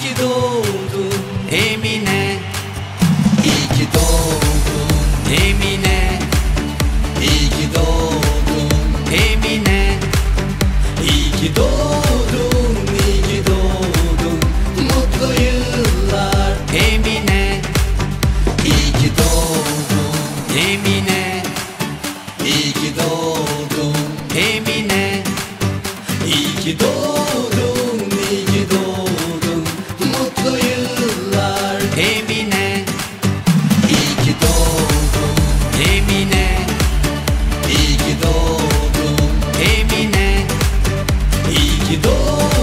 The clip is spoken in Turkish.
ki doğdun Emine, İyi ki doğdun Emine, İyi ki doğdun Emine, İyi ki doğdun İyi ki doğdun Mutlu yıllar Emine, İyi ki doğdun Emine, İyi ki doğdun Emine, İyi ki doğdun İyi ki doğdun Mutlu yıllar Emine, İyi ki doğdun Emine, İyi ki doğdun Emine, İyi ki doğdun